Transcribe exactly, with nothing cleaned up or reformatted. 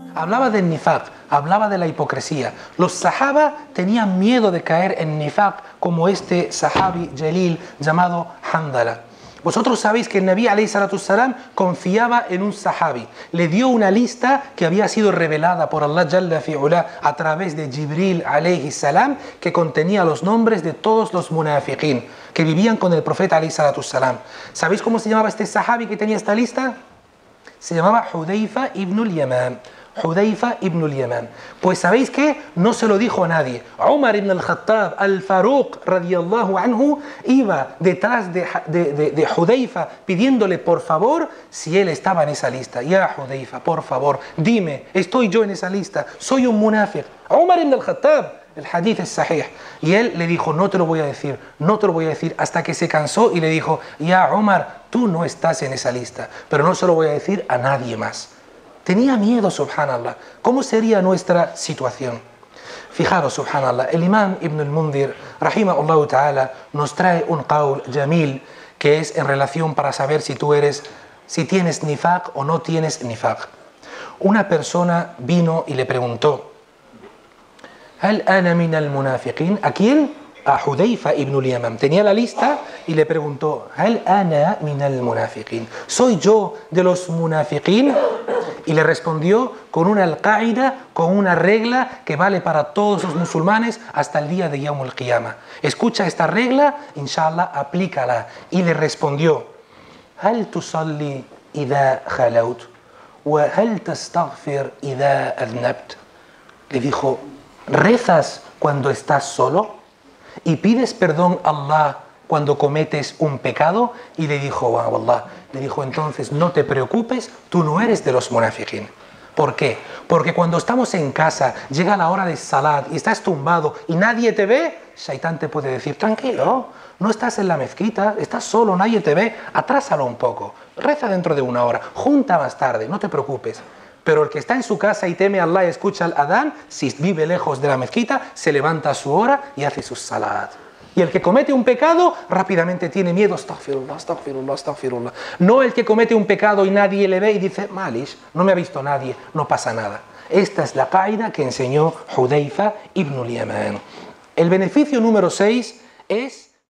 hablaba del nifaq, hablaba de la hipocresía. Los sahaba tenían miedo de caer en nifaq, como este sahabi jalil llamado Handala. Vosotros sabéis que el Nabi alayhi salatu salam confiaba en un sahabi. Le dio una lista que había sido revelada por Allah Jalla fi'ula a través de Jibril alayhi salam, que contenía los nombres de todos los munafiqin que vivían con el profeta alayhi salatu salam. ¿Sabéis cómo se llamaba este sahabi que tenía esta lista? Se llamaba Hudayfa ibn al-Yaman. Hudayfa ibn al-Yaman. Pues ¿sabéis qué? No se lo dijo a nadie. Umar ibn al-Khattab, al-Faruq radiyallahu anhu, iba detrás de, de, de, de Hudayfa pidiéndole por favor si él estaba en esa lista. Ya Hudayfa, por favor, dime, estoy yo en esa lista, soy un munafiq. Umar ibn al-Khattab, el hadith es sahih. Y él le dijo, no te lo voy a decir, no te lo voy a decir, hasta que se cansó y le dijo, ya Umar, tú no estás en esa lista, pero no se lo voy a decir a nadie más. Tenía miedo, subhanallah. ¿Cómo sería nuestra situación? Fijaros, subhanallah, el imam Ibn al-Mundhir, rahimahullah ta'ala, nos trae un qawl jamil, que es en relación para saber si tú eres, si tienes nifaq o no tienes nifaq. Una persona vino y le preguntó, ¿Hal ana min al-munafiqin? ¿A quién? A Hudayfa ibn al-Yaman. Tenía la lista y le preguntó, ¿Hal ana min al-munafiqin? ¿Soy yo de los munafiqin? Y le respondió con una al-Qaida, con una regla que vale para todos los musulmanes hasta el día de Yawm al-Qiyamah. Escucha esta regla, inshallah, aplícala. Y le respondió, ¿Hal tusalli idha khalaut? ¿Wa hal tastaghfir idha adnabt? Le dijo, ¿rezas cuando estás solo? ¿Y pides perdón a Allah cuando cometes un pecado? Y le dijo, wow, Allah, le dijo, entonces no te preocupes, tú no eres de los munafiqin. ¿Por qué? Porque cuando estamos en casa, llega la hora de salat y estás tumbado y nadie te ve, Shaitán te puede decir, tranquilo, no estás en la mezquita, estás solo, nadie te ve, atrásalo un poco, reza dentro de una hora, junta más tarde, no te preocupes. Pero el que está en su casa y teme a Allah y escucha al adán, si vive lejos de la mezquita, se levanta a su hora y hace sus salat. Y el que comete un pecado, rápidamente tiene miedo, astaghfirullah, astaghfirullah, astaghfirullah. No el que comete un pecado y nadie le ve y dice, malish, no me ha visto nadie, no pasa nada. Esta es la qaida que enseñó Hudayfa ibn al-Yaman. El beneficio número seis es